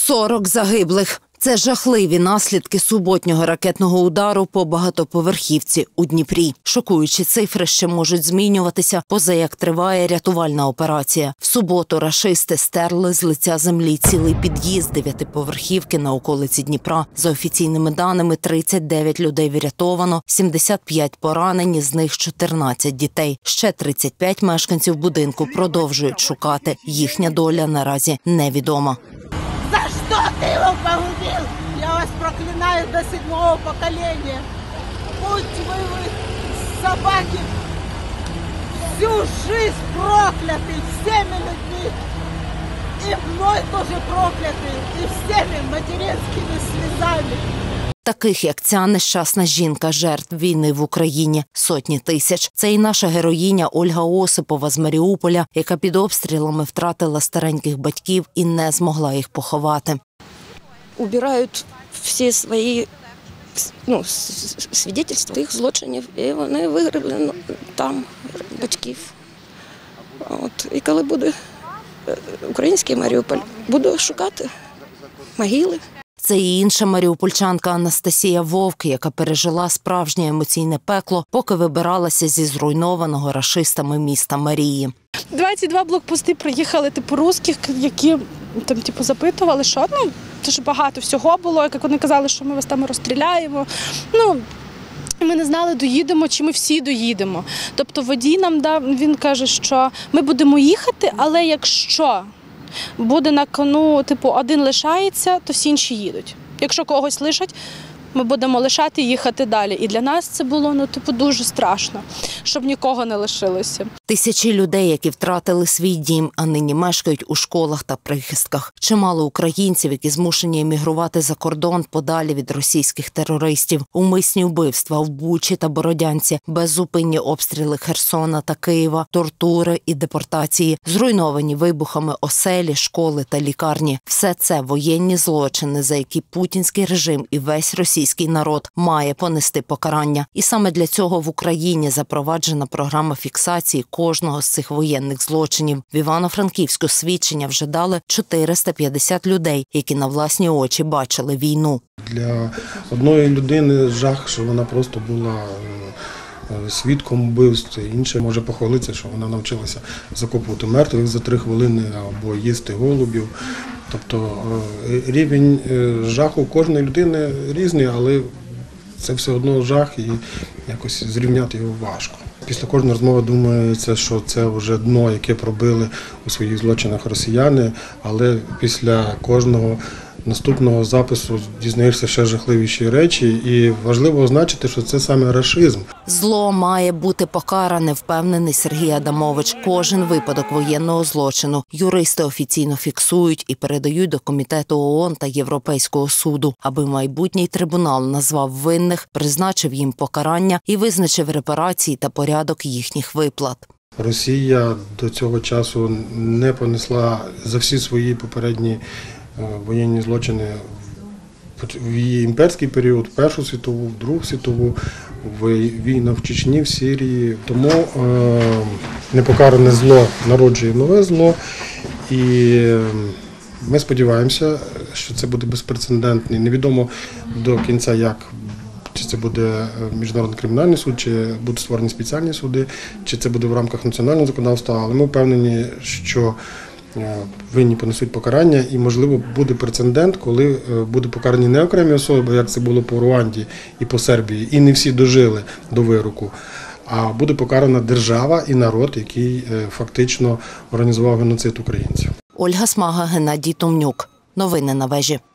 40 загиблих. Це жахливі наслідки суботнього ракетного удару по багатоповерхівці у Дніпрі. Шокуючі цифри ще можуть змінюватися, поза як триває рятувальна операція. В суботу рашисти стерли з лиця землі цілий під'їзд 9-поверхівки на околиці Дніпра. За офіційними даними, 39 людей врятовано, 75 поранені, з них 14 дітей. Ще 35 мешканців будинку продовжують шукати. Їхня доля наразі невідома. За что ты его погубил? Я вас проклинаю до 7-го поколения. Будь вы собаки, всю жизнь прокляты всеми людьми. И мной тоже прокляты, и всеми материнскими слезами. Таких, як ця нещасна жінка, жертв війни в Україні, сотні тисяч. Це і наша героїня Ольга Осипова з Маріуполя, яка під обстрілами втратила стареньких батьків і не змогла їх поховати. Убирають всі свої свідчення тих злочинів, і вони вигребли там батьків. І коли буде український Маріуполь, буду шукати могили. Це і інша маріупольчанка Анастасія Вовк, яка пережила справжнє емоційне пекло, поки вибиралася зі зруйнованого рашистами міста Марії. 22 блокпости приїхали русських, які запитували, що дуже багато всього було, як вони казали, що ми вас там розстріляємо. Ми не знали, доїдемо, чи ми всі доїдемо. Тобто водій нам дав, він каже, що ми будемо їхати, але якщо буде на кону, один лишається, то всі інші їдуть. Якщо когось лишать, ми будемо лишати і їхати далі. І для нас це було, дуже страшно, щоб нікого не лишилося. Тисячі людей, які втратили свій дім, а нині мешкають у школах та прихистках. Чимало українців, які змушені емігрувати за кордон подалі від російських терористів. Умисні вбивства в Бучі та Бородянці, беззупинні обстріли Херсона та Києва, тортури і депортації, зруйновані вибухами оселі, школи та лікарні. Все це воєнні злочини, за які путінський режим і весь російський народ має понести покарання. І саме для цього в Україні запроваджена програма фіксації кожного з цих воєнних злочинів. В Івано-Франківську свідчення вже дали 450 людей, які на власні очі бачили війну. Для одної людини жах, що вона просто була свідком вбивств, інше може похвалитися, що вона навчилася закопувати мертвих за 3 хвилини або їсти голубів. Тобто рівень жаху кожної людини різний, але це все одно жах і якось зрівняти його важко. Після кожної розмови думається, що це вже дно, яке пробили у своїх злочинах росіяни, але після кожного наступного запису дізнаєшся ще жахливіші речі, і важливо означити, що це саме рашизм. Зло має бути покаране, впевнений Сергій Адамович. Кожен випадок воєнного злочину юристи офіційно фіксують і передають до Комітету ООН та Європейського суду, аби майбутній трибунал назвав винних, призначив їм покарання і визначив репарації та порядок їхніх виплат. Росія до цього часу не понесла за всі свої попередні воєнні злочини в її імперський період, в Першу світову, в Другу світову, в війнах в Чечні, в Сирії. Тому непокаране зло народжує нове зло. І ми сподіваємося, що це буде безпрецедентний. Невідомо до кінця, чи це буде Міжнародний кримінальний суд, чи будуть створені спеціальні суди, чи це буде в рамках національного законодавства, але ми впевнені, що винні понесуть покарання і, можливо, буде прецедент, коли буде покарані не окремі особи, як це було по Руанді і по Сербії, і не всі дожили до вироку, а буде покарана держава і народ, який фактично організував геноцид українців. Ольга Смага, Геннадій Томнюк. Новини на вежі.